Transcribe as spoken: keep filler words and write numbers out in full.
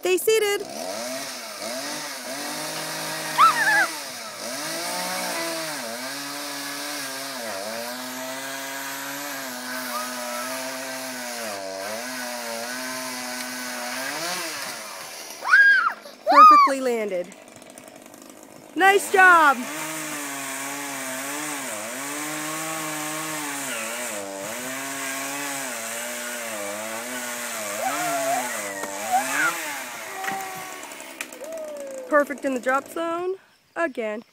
Stay seated. Perfectly landed. Nice job. Perfect in the drop zone again.